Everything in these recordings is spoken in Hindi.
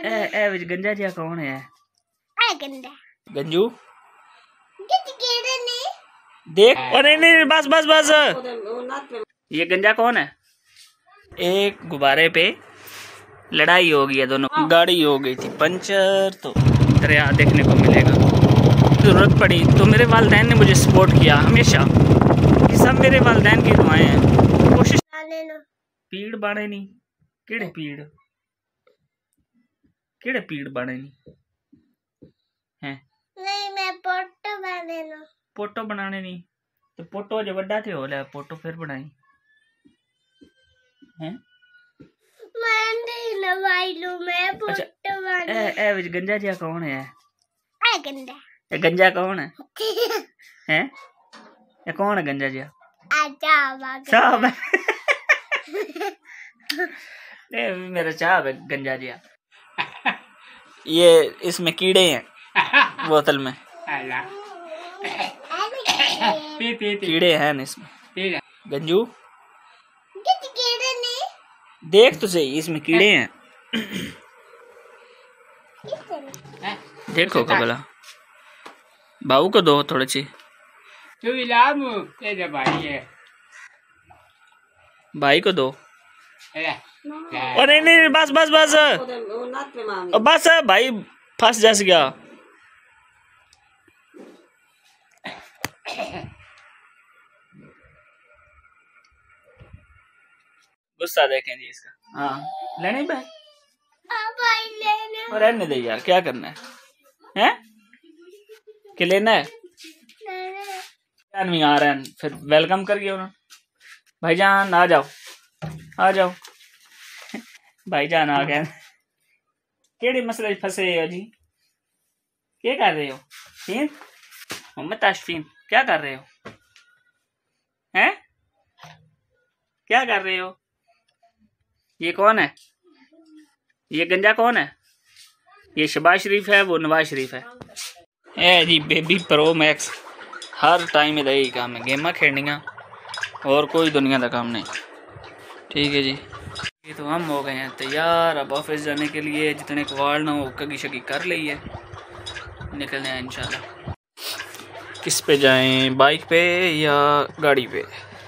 ए विच गंजा जिहा कौन है? गंजू देख। अरे नहीं बस बस बस। ये गंजा कौन है? एक गुब्बारे पे लड़ाई हो गई है, दोनों गाड़ी हो गई थी पंचर, तो दरिया देखने को मिलेगा। जरूरत पड़ी तो मेरे वालिदैन ने मुझे सपोर्ट किया हमेशा। ये सब मेरे वालिदैन की दुआएं हैं। कोशिश पीड़ बाड़े नहीं केड़े पीड़ बाड़े नहीं हैं। नहीं मैं फोटो बनाने नहीं तो फोटो जो बड़ा थे हो लिया फोटो फिर बनाई हैं। अच्छा ए विच गंजा जिहा कौन है? गंजा कौन है? हैं ये कौन है गंजा जिहा? साहब मेरा चाहब है गंजा जिहा। ये इसमें कीड़े हैं बोतल में, कीड़े हैं इसमें। गंजू देख तो सही, इसमें कीड़े हैं। देखो कबला बाबू को दो थोड़ी सी। भाई को दो। अरे नहीं बस बस बस बस भाई फंस जा गया। गुस्सा देखें जी इसका। हाँ लेने भाई और रहने दे यार, क्या करना है हैं? कि लेना है? नहीं आ रहे हैं फिर वेलकम करिए उन्होंने। भाईजान आ जाओ आ जाओ। भाईजान आ गए। केड़े मसले फंसे हो जी? क्या कर रहे हो? फीन मोहम्मद ताशफीन क्या कर रहे हो हैं? क्या कर रहे हो? ये कौन है? ये गंजा कौन है? ये शहबाज शरीफ है, वो नवाज शरीफ है। ए जी बेबी प्रो मैक्स हर टाइम इधर ही काम है, गेमां खेलनियाँ और कोई दुनिया का काम नहीं। ठीक है जी, ये तो हम हो गए हैं तैयार अब ऑफिस जाने के लिए। जितने कवाड़ ना हो कगी शगी कर ली है, निकलने हैं इंशाल्लाह। किस पे जाएं, बाइक पे या गाड़ी पे?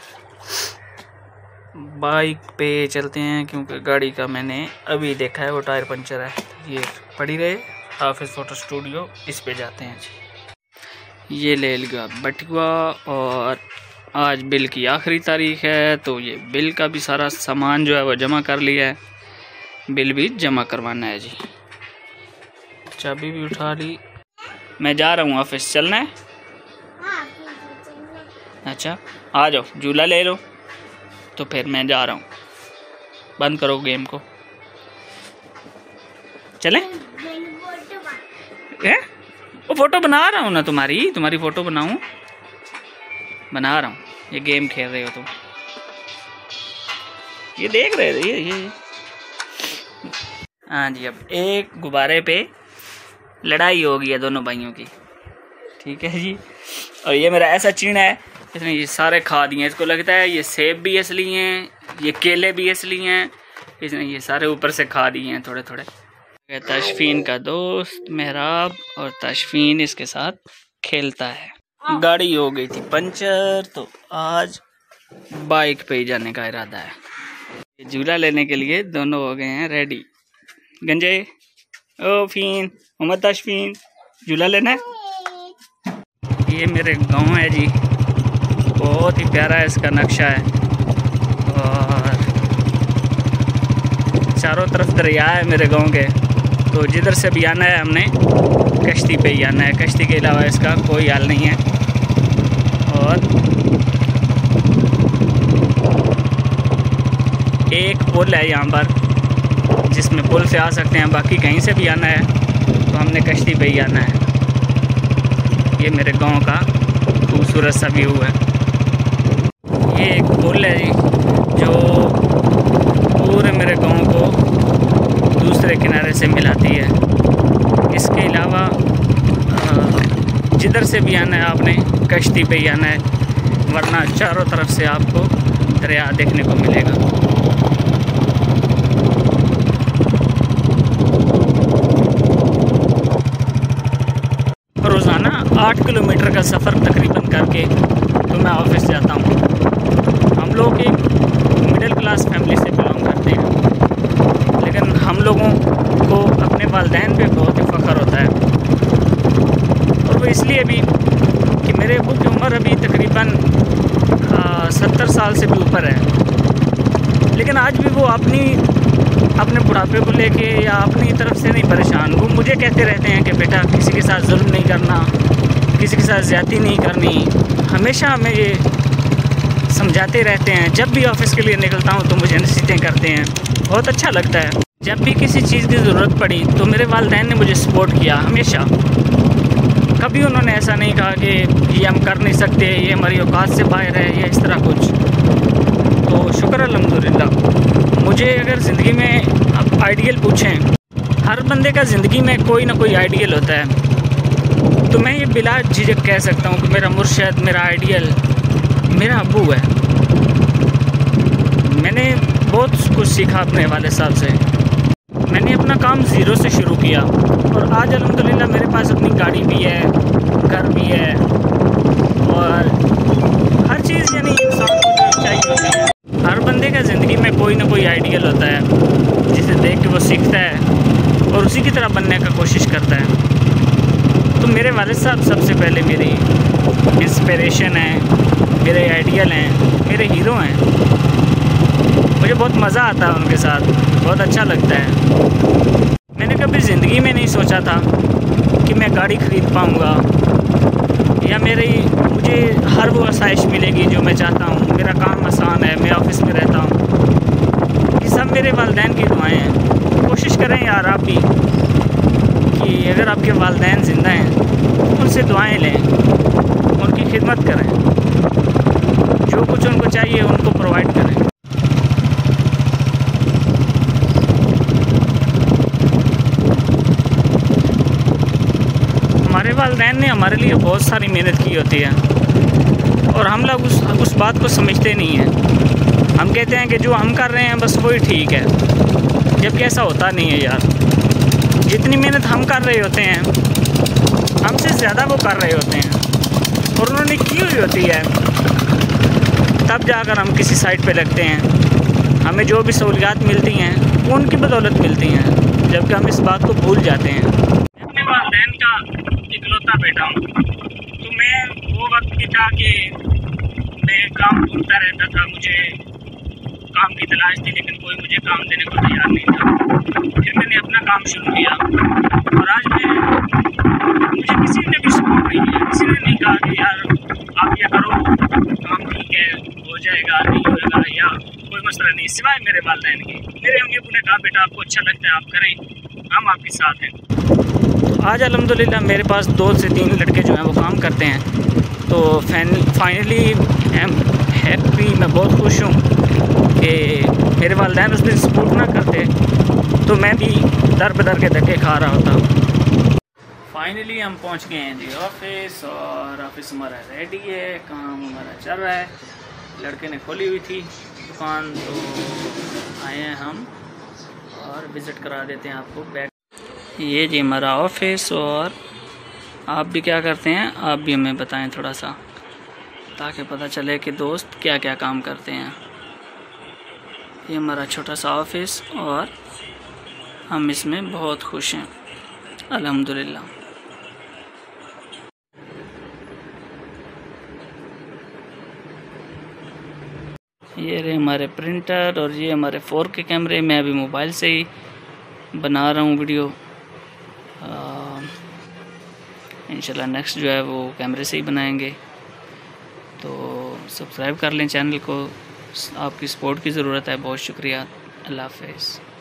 बाइक पे चलते हैं क्योंकि गाड़ी का मैंने अभी देखा है वो टायर पंचर है। ये पड़ी रहे ऑफिस फोटो स्टूडियो, इस पे जाते हैं जी। ये ले लिया बटुआ और आज बिल की आखिरी तारीख है तो ये बिल का भी सारा सामान जो है वो जमा कर लिया है, बिल भी जमा करवाना है जी। चाबी भी उठा ली। मैं जा रहा हूँ ऑफिस, चलना है? अच्छा आ जाओ, झूला ले लो तो फिर मैं जा रहा हूँ। बंद करो गेम को, चलें? वो फोटो बना रहा हूँ ना, तुम्हारी फोटो बना रहा हूँ। ये गेम खेल रहे हो तुम, ये देख रहे थे ये। हाँ जी, अब एक गुब्बारे पे लड़ाई हो गई है दोनों भाइयों की। ठीक है जी, और ये मेरा ऐसा चीना है, इसने ये सारे खा दिए। इसको लगता है ये सेब भी असली हैं, ये केले भी असली हैं, इसने ये सारे ऊपर से खा दिए हैं थोड़े थोड़े। ताशफीन का दोस्त मेहराब और ताशफीन इसके साथ खेलता है। गाड़ी हो गई थी पंचर तो आज बाइक पे ही जाने का इरादा है। झूला लेने के लिए दोनों हो गए हैं रेडी। गंजे ओ फीन मोहम्मद ताशफीन झूला लेना है? ये मेरे गांव है जी, बहुत ही प्यारा है इसका नक्शा है और चारों तरफ दरिया है मेरे गांव के। तो जिधर से भी आना है हमने कश्ती पे ही आना है, कश्ती के अलावा इसका कोई हाल नहीं है। और एक पुल है यहाँ पर जिसमें पुल से आ सकते हैं, बाकी कहीं से भी आना है तो हमने कश्ती पे ही आना है। ये मेरे गांव का खूबसूरत सा व्यू है। ये एक पुल है जी जो पूरे मेरे गांव को दूसरे किनारे से मिलाती है। इसके अलावा जिधर से भी आना है आपने कश्ती पे ही आना है, वरना चारों तरफ से आपको दरिया देखने को मिलेगा। 8 किलोमीटर का सफ़र तकरीबन करके तो मैं ऑफिस जाता हूँ। हम लोग एक मिडिल क्लास फैमिली से बिलोंग करते हैं, लेकिन हम लोगों को अपने वालिदैन पे बहुत ही फ़ख्र होता है, और वो इसलिए भी कि मेरे अब्बू की उम्र अभी तकरीबन 70 साल से भी ऊपर है, लेकिन आज भी वो अपने बुढ़ापे को लेके या अपनी तरफ से नहीं परेशान। वो मुझे कहते रहते हैं कि बेटा किसी के साथ जुल्म नहीं करना, किसी के साथ ज़्यादती नहीं करनी, हमेशा हमें ये समझाते रहते हैं। जब भी ऑफ़िस के लिए निकलता हूँ तो मुझे नसीहतें करते हैं, बहुत अच्छा लगता है। जब भी किसी चीज़ की ज़रूरत पड़ी तो मेरे वालिदैन ने मुझे सपोर्ट किया हमेशा। कभी उन्होंने ऐसा नहीं कहा कि ये हम कर नहीं सकते, ये हमारी औकात से बाहर है या इस तरह कुछ। तो शुक्र अल्हम्दुलिल्लाह। मुझे अगर ज़िंदगी में आप आइडियल पूछें, हर बंदे का ज़िंदगी में कोई ना कोई आइडियल होता है, तो मैं ये बिला झिझक कह सकता हूँ कि मेरा मुर्शद, मेरा आइडियल मेरा अब्बू है। मैंने बहुत कुछ सीखा अपने वाले साहब से। मैंने अपना काम ज़ीरो से शुरू किया और आज अल्हम्दुलिल्लाह मेरे पास अपनी गाड़ी भी है, घर भी है, और हर चीज़ यानी इंसान को जो चाहिए होती है। हर बंदे का ज़िंदगी में कोई ना कोई आइडियल होता है जिसे देख के वो सीखता है और उसी की तरह बनने का कोशिश करता है। तो मेरे वालिद साहब सबसे पहले मेरी इंस्पिरेशन है, मेरे आइडियल हैं, मेरे हीरो हैं। मुझे बहुत मज़ा आता है उनके साथ, बहुत अच्छा लगता है। मैंने कभी ज़िंदगी में नहीं सोचा था कि मैं गाड़ी ख़रीद पाऊँगा या मुझे हर वो आसाइश मिलेगी जो मैं चाहता हूँ। मेरा काम आसान है, मैं ऑफ़िस में रहता हूँ। ये सब मेरे वालिदैन की दुआएं हैं। कोशिश करें यार आप भी कि अगर आपके वालिदैन ज़िंदा हैं उनसे दुआएं लें, उनकी खिदमत करें, जो कुछ उनको चाहिए उनको प्रोवाइड करें। हमारे वालिदैन ने हमारे लिए बहुत सारी मेहनत की होती है और हम लोग उस बात को समझते नहीं हैं। हम कहते हैं कि जो हम कर रहे हैं बस वही ठीक है, जबकि ऐसा होता नहीं है यार। जितनी मेहनत हम कर रहे होते हैं हमसे ज़्यादा वो कर रहे होते हैं, और उन्होंने की हुई होती है, तब जाकर हम किसी साइट पे लगते हैं। हमें जो भी सहूलियात मिलती हैं वो उनकी बदौलत मिलती हैं, जबकि हम इस बात को भूल जाते हैं। मैं अपने वालिदैन का इकलौता बेटा हूँ, तो मैं वो वक्त भी था कि मैं काम ढूंढता रहता था, मुझे काम की तलाश थी, लेकिन कोई मुझे काम देने को तैयार नहीं था। फिर मैंने अपना काम शुरू किया और आज मुझे किसी ने भी सपोर्ट नहीं किया। किसी ने नहीं कहा कि यार आप ये करो, काम ठीक है, हो जाएगा, नहीं होगा या कोई मसला नहीं, सिवाय मेरे वालिदैन के। मेरे अम्मी अब्बू ने कहा बेटा आपको अच्छा लगता है आप करें, हम आपके साथ हैं। तो आज अल्हम्दुलिल्लाह मेरे पास 2 से 3 लड़के जो हैं वो काम करते हैं। तो फाइनली आई एम हैप्पी, मैं बहुत खुश हूँ कि मेरे वालिदैन उस दिन सपोर्ट ना करते तो मैं भी दर बदर के धक्के खा रहा होता। फाइनली हम पहुँच गए हैं जी ऑफिस, और ऑफिस हमारा रेडी है, काम हमारा चल रहा है। लड़के ने खोली हुई थी दुकान, तो आए हैं हम और विज़िट करा देते हैं आपको बैक। ये जी हमारा ऑफिस, और आप भी क्या करते हैं आप भी हमें बताएं थोड़ा सा, ताकि पता चले कि दोस्त क्या क्या काम करते हैं। ये हमारा छोटा सा ऑफिस और हम इसमें बहुत खुश हैं अल्हम्दुलिल्लाह। ये रहे हमारे प्रिंटर और ये हमारे 4K कैमरे। मैं अभी मोबाइल से ही बना रहा हूँ वीडियो, इंशाल्लाह नेक्स्ट जो है वो कैमरे से ही बनाएंगे। तो सब्सक्राइब कर लें चैनल को, आपकी सपोर्ट की ज़रूरत है। बहुत शुक्रिया, अल्लाह हाफ़िज़।